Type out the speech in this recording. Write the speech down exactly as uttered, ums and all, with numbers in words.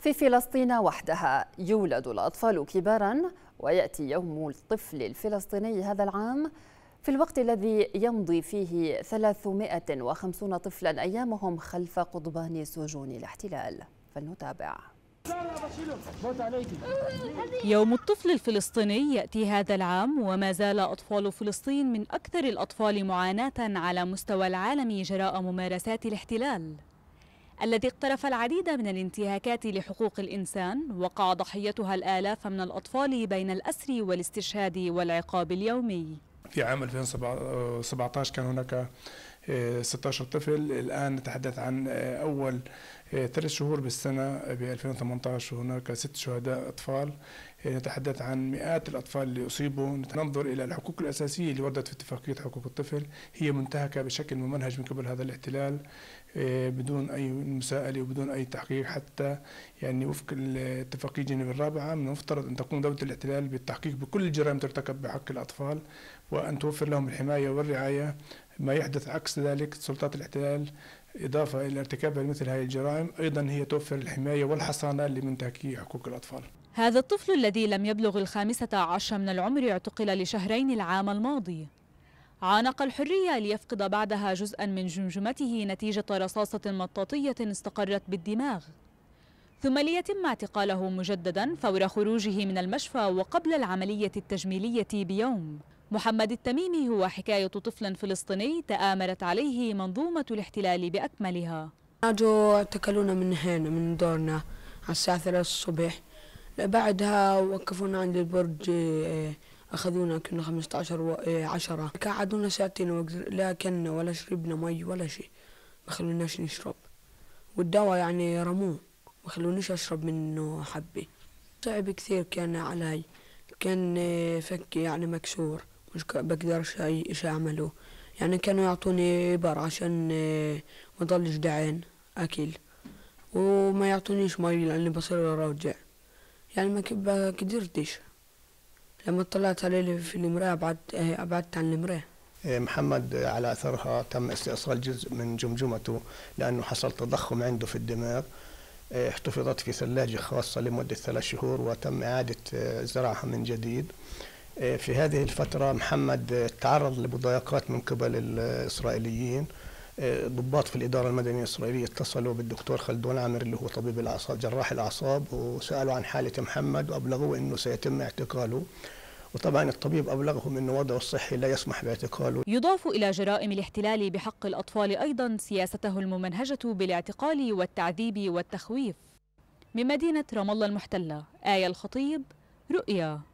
في فلسطين وحدها يولد الأطفال كبارا، ويأتي يوم الطفل الفلسطيني هذا العام في الوقت الذي يمضي فيه ثلاثمائة وخمسين طفلا أيامهم خلف قضبان سجون الاحتلال. فلنتابع. يوم الطفل الفلسطيني يأتي هذا العام، وما زال أطفال فلسطين من أكثر الأطفال معاناة على مستوى العالم جراء ممارسات الاحتلال الذي اقترف العديد من الانتهاكات لحقوق الإنسان، وقع ضحيتها الآلاف من الأطفال بين الأسر والاستشهاد والعقاب اليومي. في عام ألفين وسبعة عشر كان هناك ستة عشر طفل، الآن نتحدث عن أول ثلاث شهور بالسنة ب ألفين وثمانية عشر هناك ست شهداء أطفال، نتحدث عن مئات الأطفال اللي أصيبوا. ننظر إلى الحقوق الأساسية اللي وردت في اتفاقية حقوق الطفل، هي منتهكة بشكل ممنهج من قبل هذا الاحتلال بدون أي مساءلة وبدون أي تحقيق. حتى يعني وفق الاتفاقية جنيف الرابعة من المفترض أن تقوم دولة الاحتلال بالتحقيق بكل الجرائم ترتكب بحق الأطفال، وأن توفر لهم الحماية والرعاية. ما يحدث عكس ذلك سلطات الاحتلال إضافة إلى ارتكاب مثل هذه الجرائم أيضا هي توفر الحماية والحصانة لمنتهكي حقوق الأطفال. هذا الطفل الذي لم يبلغ الخامسة عشر من العمر اعتقل لشهرين العام الماضي. عانق الحرية ليفقد بعدها جزءا من جمجمته نتيجة رصاصة مطاطية استقرت بالدماغ، ثم ليتم اعتقاله مجددا فور خروجه من المشفى وقبل العملية التجميلية بيوم. محمد التميمي هو حكاية طفل فلسطيني تآمرت عليه منظومة الاحتلال بأكملها. اجوا اعتقلونا من هنا من دورنا على الساعة ثلاثة الصبح، بعدها وقفونا عند البرج، أخذونا كنا خمسة عشر وعشرة، قعدونا ساعتين لا أكلنا ولا شربنا مي ولا شيء، ما خلوناش نشرب، والدواء يعني رموه ما خلونيش أشرب منه حبة. صعب كثير كان علي، كان فكي يعني مكسور، مش بقدرش أي شيء أعمله. يعني كانوا يعطوني إبر عشان ما ضلش دعين أكل، وما يعطونيش مي لأني بصير راجع، يعني ما قدرتش. لما طلعت عليه في المراية بعدت أبعدت عن المراية. محمد على أثرها تم استئصال جزء من جمجمته لأنه حصل تضخم عنده في الدماغ، احتفظت في ثلاجة خاصة لمدة ثلاث شهور وتم إعادة زراعها من جديد. في هذه الفترة محمد تعرض لمضايقات من قبل الإسرائيليين. ضباط في الإدارة المدنية الإسرائيلية اتصلوا بالدكتور خلدون عامر اللي هو طبيب الأعصاب جراح الأعصاب، وسألوا عن حالة محمد وأبلغوه أنه سيتم اعتقاله، وطبعا الطبيب أبلغهم أنه وضعه الصحي لا يسمح باعتقاله. يضاف إلى جرائم الاحتلال بحق الأطفال أيضا سياسته الممنهجة بالاعتقال والتعذيب والتخويف. من مدينة رام الله المحتلة، آية الخطيب، رؤيا.